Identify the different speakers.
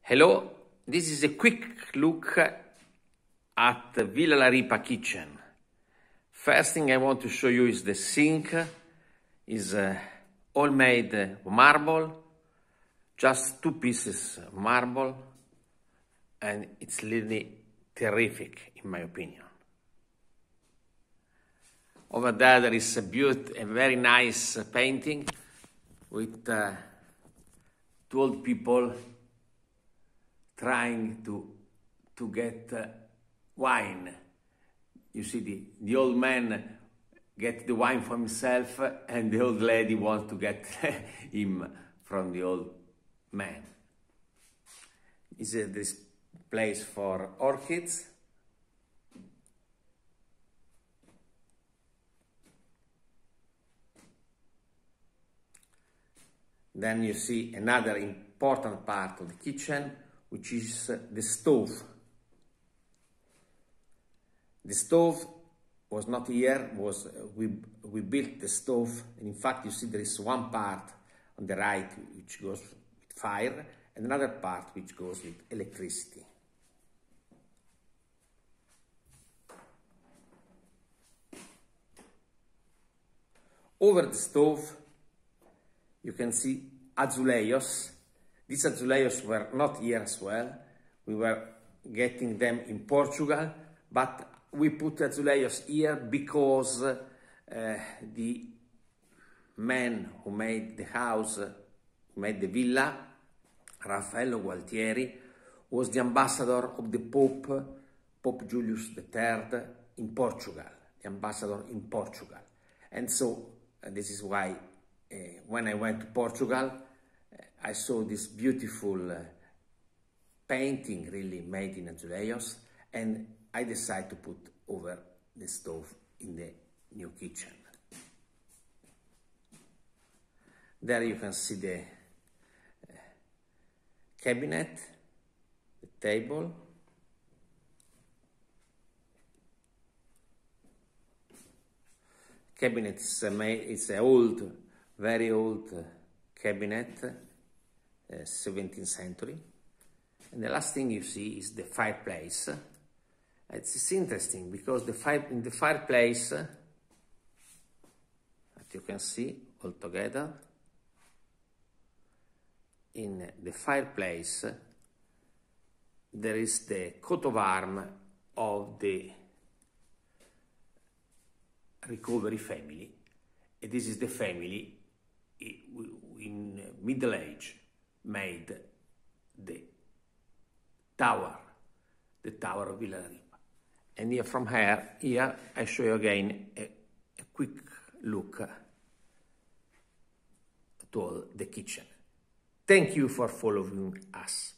Speaker 1: Hello, this is a quick look at the Villa La Ripa kitchen. First thing I want to show you is the sink. Is all made of marble, just 2 pieces of marble, and it's really terrific in my opinion. Over there is a very nice painting with 2 old people trying to get wine. You see the old man get the wine for himself and the old lady wants to get him from the old man. Is this place for orchids. Then you see another important part of the kitchen, which is the stove. The stove was not here, we built the stove, and in fact you see there is one part on the right which goes with fire and another part which goes with electricity. Over the stove you can see azulejos. These azulejos were not here as well. We were getting them in Portugal, but we put azulejos here because the man who made the house, who made the villa, Raffaello Gualtieri, was the ambassador of the Pope Julius III in Portugal, the ambassador in Portugal. And so this is why when I went to Portugal, I saw this beautiful painting really made in azulejos, and I decided to put over the stove in the new kitchen. There you can see the cabinet, the table, cabinet is an old, very old cabinet, 17th century. And the last thing you see is the fireplace. It's interesting because in the fireplace, that you can see all together, in the fireplace there is the coat of arms of the recovery family, and this is the family in Middle Age made the tower of Villa La Ripa. And here from here I show you again a quick look at all the kitchen. Thank you for following us.